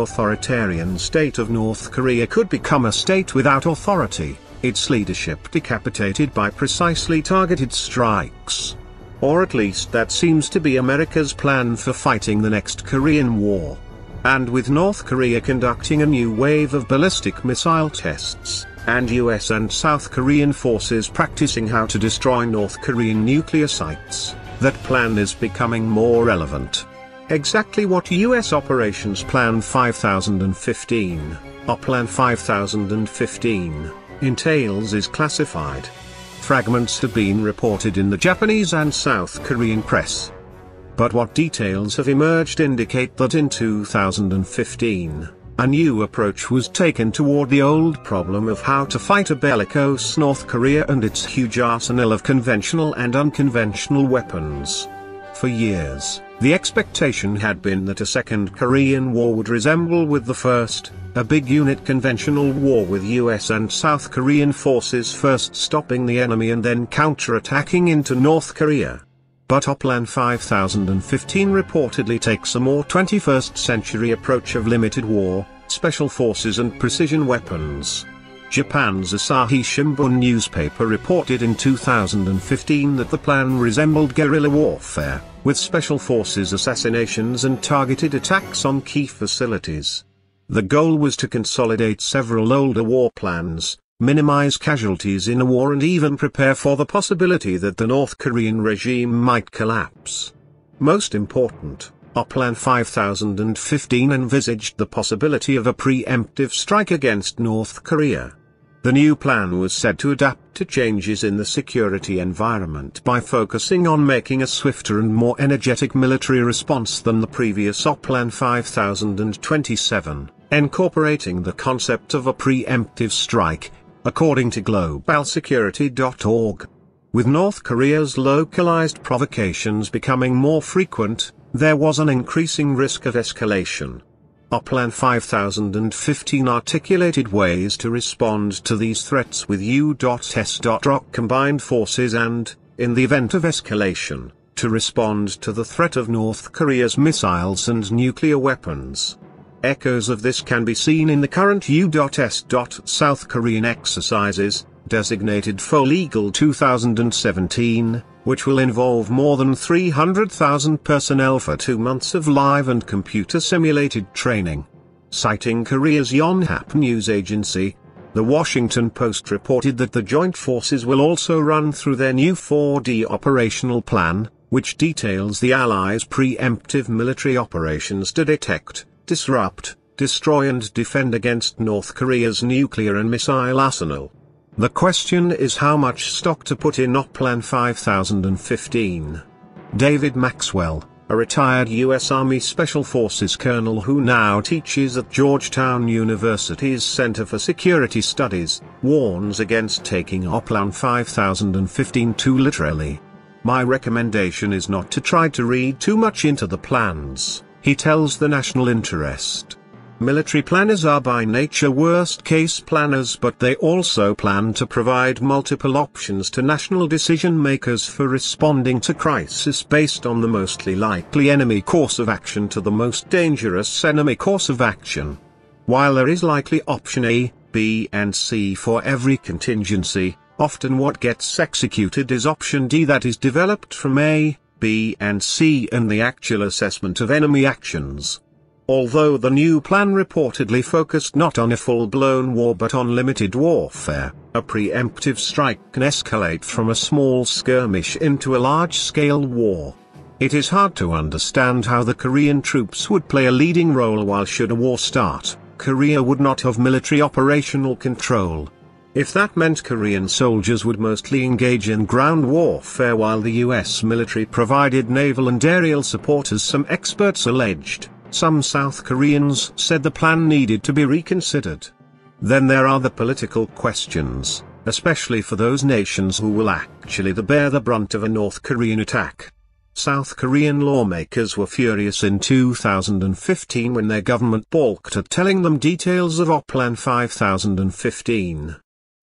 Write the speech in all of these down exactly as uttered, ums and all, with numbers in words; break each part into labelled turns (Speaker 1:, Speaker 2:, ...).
Speaker 1: authoritarian state of North Korea could become a state without authority, its leadership decapitated by precisely targeted strikes. Or at least that seems to be America's plan for fighting the next Korean War. And with North Korea conducting a new wave of ballistic missile tests, and U S and South Korean forces practicing how to destroy North Korean nuclear sites, that plan is becoming more relevant. Exactly what U S Operations Plan five thousand fifteen, or Plan five thousand fifteen, entails is classified. Fragments have been reported in the Japanese and South Korean press. But what details have emerged indicate that in two thousand fifteen, a new approach was taken toward the old problem of how to fight a bellicose North Korea and its huge arsenal of conventional and unconventional weapons. For years, the expectation had been that a second Korean War would resemble with the first, a big unit conventional war with U S and South Korean forces first stopping the enemy and then counter-attacking into North Korea. But Plan five thousand fifteen reportedly takes a more twenty-first century approach of limited war, special forces and precision weapons. Japan's Asahi Shimbun newspaper reported in two thousand fifteen that the plan resembled guerrilla warfare, with special forces assassinations and targeted attacks on key facilities. The goal was to consolidate several older war plans, minimize casualties in a war and even prepare for the possibility that the North Korean regime might collapse. Most important, Plan five thousand fifteen envisaged the possibility of a preemptive strike against North Korea. The new plan was said to adapt to changes in the security environment by focusing on making a swifter and more energetic military response than the previous Plan five thousand twenty-seven, incorporating the concept of a preemptive strike, according to global security dot org. With North Korea's localized provocations becoming more frequent, there was an increasing risk of escalation. Plan five thousand fifteen articulated ways to respond to these threats with U S R O C combined forces and, in the event of escalation, to respond to the threat of North Korea's missiles and nuclear weapons. Echoes of this can be seen in the current U S South Korean exercises, designated Fall Eagle two thousand seventeen, which will involve more than three hundred thousand personnel for two months of live and computer-simulated training. Citing Korea's Yonhap news agency, The Washington Post reported that the joint forces will also run through their new four D operational plan, which details the Allies' preemptive military operations to detect, disrupt, destroy and defend against North Korea's nuclear and missile arsenal. The question is how much stock to put in Plan five thousand fifteen. David Maxwell, a retired U S Army Special Forces colonel who now teaches at Georgetown University's Center for Security Studies, warns against taking Plan five thousand fifteen too literally. My recommendation is not to try to read too much into the plans, he tells the National Interest. Military planners are by nature worst-case planners, but they also plan to provide multiple options to national decision-makers for responding to crisis based on the mostly likely enemy course of action to the most dangerous enemy course of action. While there is likely option A, B and C for every contingency, often what gets executed is option D that is developed from A, B and C and the actual assessment of enemy actions. Although the new plan reportedly focused not on a full-blown war but on limited warfare, a preemptive strike can escalate from a small skirmish into a large-scale war. It is hard to understand how the Korean troops would play a leading role while should a war start, Korea would not have military operational control. If that meant Korean soldiers would mostly engage in ground warfare while the U S military provided naval and aerial support as some experts alleged, some South Koreans said the plan needed to be reconsidered. Then there are the political questions, especially for those nations who will actually bear the brunt of a North Korean attack. South Korean lawmakers were furious in two thousand fifteen when their government balked at telling them details of Plan five thousand fifteen.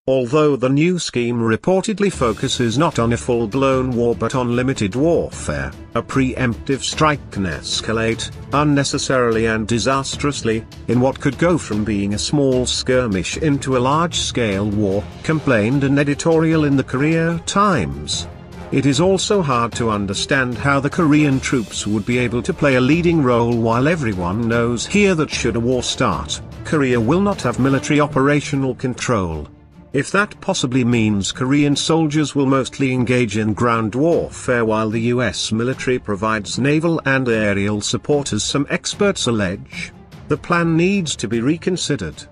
Speaker 1: Although the new scheme reportedly focuses not on a full-blown war but on limited warfare, a preemptive strike can escalate, unnecessarily and disastrously, in what could go from being a small skirmish into a large-scale war, complained an editorial in the Korea Times. It is also hard to understand how the Korean troops would be able to play a leading role while everyone knows here that should a war start, Korea will not have military operational control. If that possibly means Korean soldiers will mostly engage in ground warfare while the U S military provides naval and aerial support as some experts allege, the plan needs to be reconsidered.